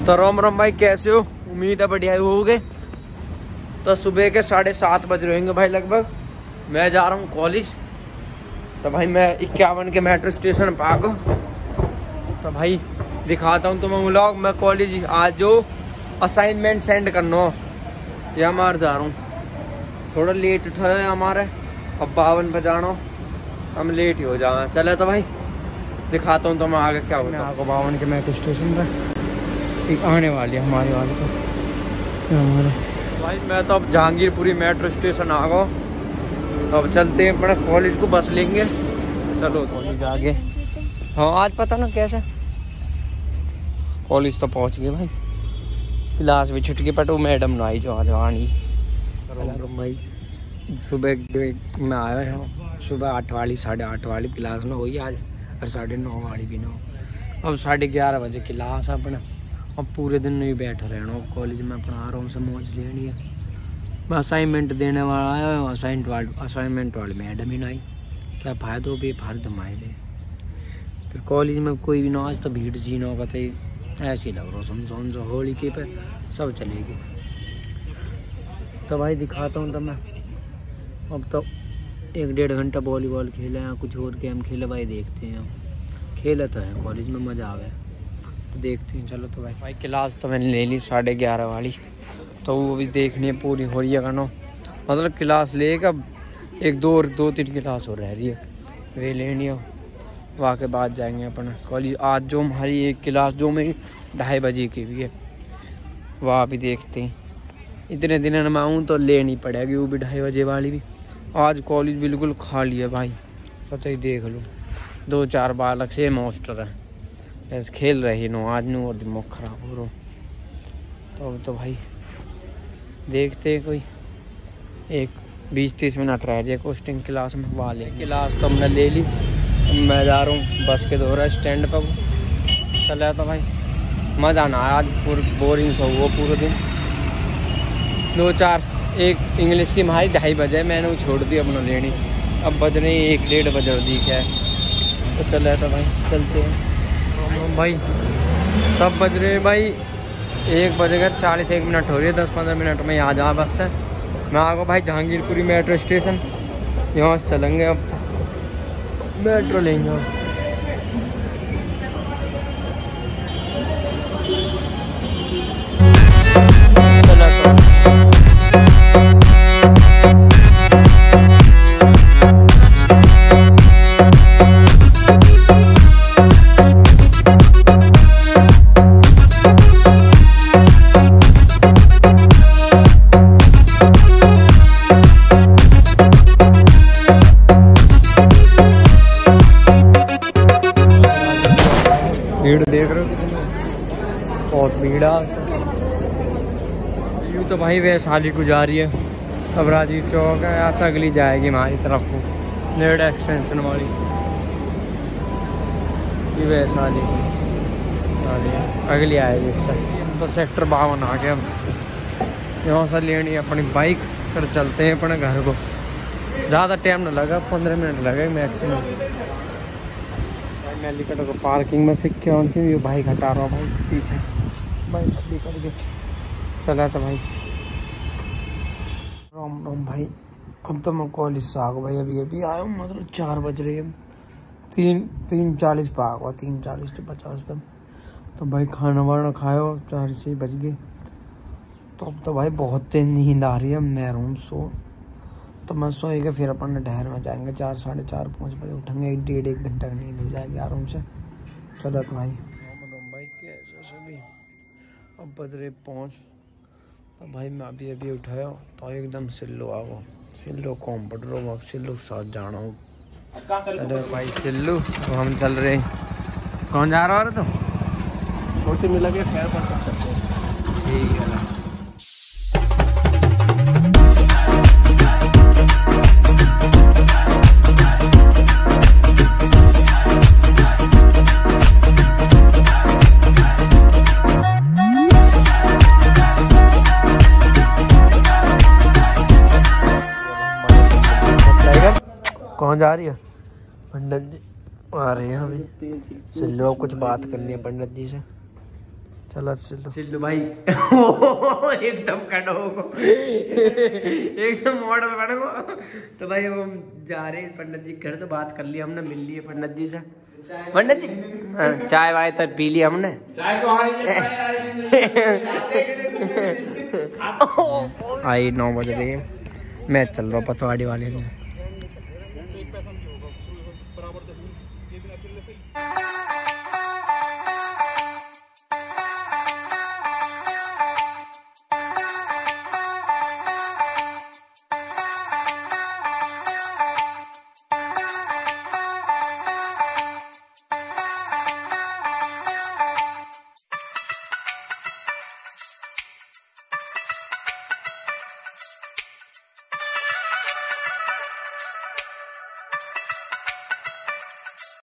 तो राम राम भाई, कैसे हो? उम्मीद है बढ़िया हो गए। तो सुबह के 7:30 बज रहे होंगे भाई लगभग। मैं जा रहा हूँ कॉलेज। तो भाई मैं 51 के मेट्रो स्टेशन पे आ गया। तो भाई दिखाता हूँ तुम्हें व्लॉग। मैं कॉलेज आज जो असाइनमेंट सेंड करना हो या मार जा रहा हूँ। थोड़ा लेट उठा है हमारे, अब 52 बजाना, हम लेट ही हो जाए। चले तो भाई दिखाता हूँ तुम्हें आगे क्या होता है। आपको 52 के मेट्रो स्टेशन पर एक आने वाली है हमारे वाले। तो हमारे भाई मैं तो अब जहांगीरपुरी मेट्रो स्टेशन आ गया। तो अब चलते हैं अपने कॉलेज को, बस लेंगे। चलो कॉलेज आगे। हाँ आज पता ना कैसे कॉलेज तो पहुंच गए भाई। क्लास भी छुट गई, बट वो मैडम ना आई जो आज आनी। भाई सुबह मैं आया हूँ, सुबह 8 वाली 8:30 वाली क्लास में हुई आज, और 9:30 वाली भी ना हो। अब 11:30 बजे क्लास अपना। अब पूरे दिन नहीं बैठा रहना कॉलेज में, अपना आराम से मौज लेनी है। मैं असाइनमेंट देने वाला आया, असाइनमेंट वाली मैडम ही ना आई। क्या फ़ायदा हो बेफालतू माए दे। फिर कॉलेज में कोई भी ना, आज तो भीड़ जी ना होगा। ऐसे ही लग रहा सुनसान सा होली के पे सब चलेगी। तो भाई दिखाता हूँ। तो मैं अब तो 1-1.5 घंटा वॉलीबॉल खेले हैं, कुछ और गेम खेले भाई, देखते हैं। खेले तो हैं कॉलेज में, मज़ा आवे तो देखते हैं। चलो तो भाई क्लास तो मैंने ले ली 11:30 वाली। तो वो भी देखनी है पूरी हो रही है करना, मतलब क्लास लेकर 1-2-3 क्लास हो रह रही है, वे लेनी है। वहाँ के बाद जाएंगे अपना कॉलेज। आज जो हमारी एक क्लास जो मेरी 2:30 बजे की भी है, वहाँ भी देखते हैं। इतने दिन में आऊँ तो लेनी पड़ेगी वो भी 2:30 बजे वाली भी। आज कॉलेज बिल्कुल खाली है भाई, पता ही देख लो। 2-4 बालक से मास्टर है, ऐसे खेल रहे नो आज नू, और दिमाग खराब हो रहा। तो भाई देखते हैं, कोई 20-30 मिनट रह जाए कोस्टिंग क्लास में, वहाँ ले। क्लास तो हमने ले ली। मैं जा रहा हूँ बस के द्वारा स्टैंड पर। चला तो भाई मज़ा ना आया आज, पूरी बोरिंग सा हुआ पूरे दिन। 2-4 एक इंग्लिश की हमारी 2:30 बजे, मैंने वो छोड़ दी अपना लेनी। अब बज रही 1-1:30 बज रही है। तो चला तो भाई चलते हैं भाई। तब बज रहे भाई 1 बजेगा 41 मिनट हो रही है। 10-15 मिनट में यहाँ जा बस से। मैं आ गया भाई जहांगीरपुरी मेट्रो स्टेशन। यहाँ से चलेंगे, अब मेट्रो लेंगे। चला तो भीड़ देख रहे हो कितनी, बहुत भीड़ है। यूँ तो भाई वैशाली को जा रही है, अब राजीव चौक है, ऐसा अगली जाएगी हमारी तरफ को, नेड़ा एक्सटेंशन वाली। ये वैशाली अगली आएगी इससे। तो सेक्टर 52 आ गया। अब यहाँ से लेनी है अपनी बाइक, फिर चलते हैं अपने घर को। ज़्यादा टाइम ना लगा, 15 मिनट लगे मैक्सिमम। मैं लिखा को पार्किंग में सीख के बाइक हटा रहा हूँ भाई पीछे, बाइक अभी करके चला। तो भाई राम भाई, अब तो मैं कॉलेज से आ गया भाई। अभी आया हूँ, मतलब 4 बज रहे हैं। 3:40 पर आ गया, 3:40 से 50 पर। तो भाई खाना वाना खाया, 4 बज गए। तो अब तो भाई बहुत तेज नींद आ रही है। मैं रूम सो, तो मैं सोएगा, फिर अपन ठहर में जाएंगे। 4, 4:30, 5 बजे उठेंगे। 1-1.5 घंटा की नींद हो जाएगी आराम से। चलो तो भाई कैसे सभी। अब बज रहे 5। तो भाई मैं अभी उठाया तो एकदम सिल्लू आ गो, सिल्लू कॉम्प्यूटर वर्क, सिल्लू के साथ जाना हूँ। अरे भाई सिल्लू, तो हम चल रहे। कौन जा रहा है? तो मिला के खैर कर सकते हैं, ठीक है ना। कौन जा रही है? पंडित जी आ रहे हैं अभी। चलो कुछ बात करनी है पंडित जी से। चिल्लू भाई एकदम कटो एकदम मॉडल बन गो। तो भाई हम जा रहे हैं पंडित जी घर से, बात कर ली हमने, मिल लिए पंडित जी से। पंडित जी चाय वाय तो पी ली हमने, चाय तो आई 9 बज रही है। मैं चल रहा हूँ पतवाड़ी वाले में।